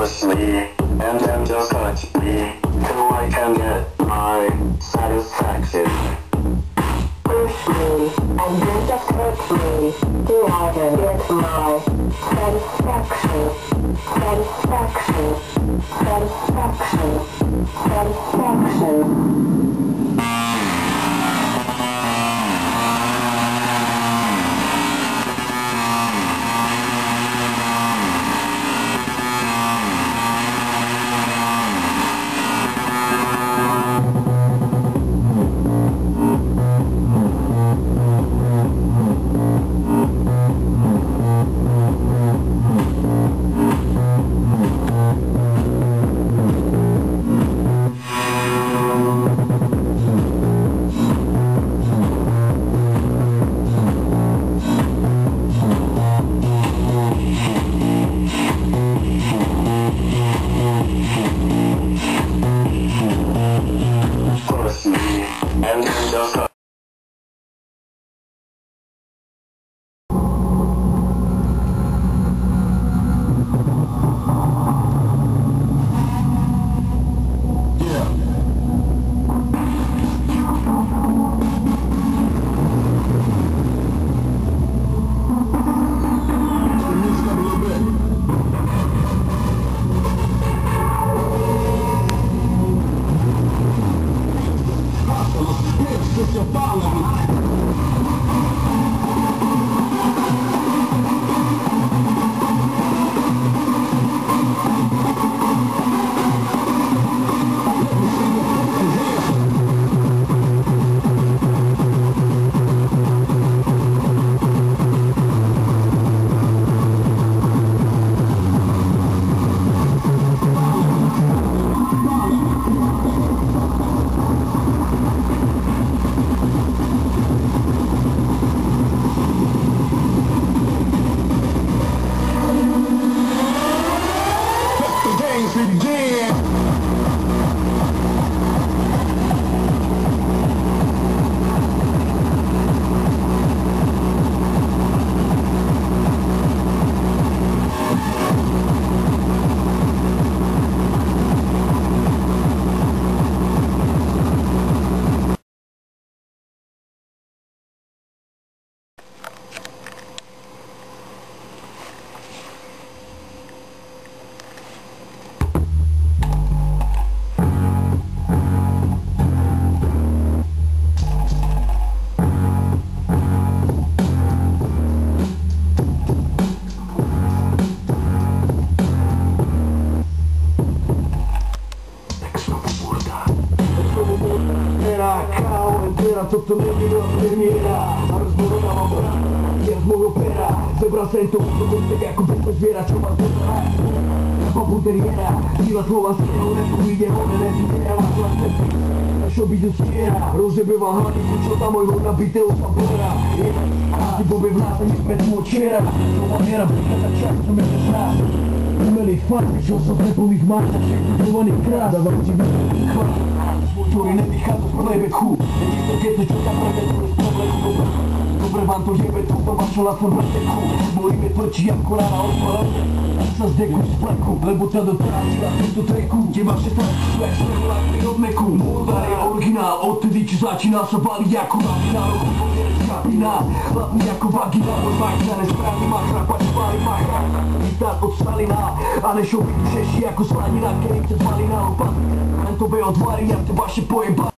push me, and then just touch me, till I can get my satisfaction. Push me, and then just touch me, till I can get my satisfaction. Satisfaction. Satisfaction. Satisfaction. Push me, and then just touch. Sotto le mie premiera la rozborowana mora jest mój opera zebra sento do tego jak kompletna zbiera trzeba poznać komputeriera siła słowa strzał ręku idzie one lepiej Shobi do skiera rozjebywa hany kuczota mojego nabite osapora Ty boby w lata nie spędzą ociera to maniera bryka tak czas to mnie zna Umeli fakt, że osobne po ich marcach Przekrypowany kras Dawa ci wyszło Który nie dycha to problemy tchu Nie to ciuka prawie to jest problem Dobre wam to ziemię to wasza latwo na teku Moje pleci jak kolana odpalone Sa zdeku z pleku Lebo ta dotraciła do treku Gdzie masz się tak flex regularny od meku Mordar je originál Odtedy ci začíná sa bali jako vagina Roku pověrec kapina Hlavný jako vagina Môj vagina nesprávný má chrapač Pálí má chrapa Vítát od Stalina A nešou být přeší jako slanina Který tě zvalí na lopat Len to by odvalí jak to vaše pojeba